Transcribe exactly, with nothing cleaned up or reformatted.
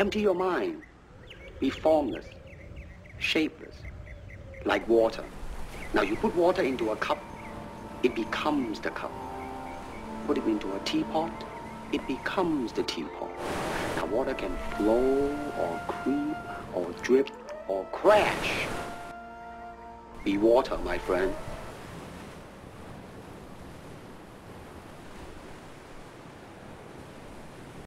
Empty your mind. Be formless, shapeless, like water. Now you put water into a cup, it becomes the cup. Put it into a teapot, it becomes the teapot. Now water can flow or creep or drip or crash. Be water, my friend.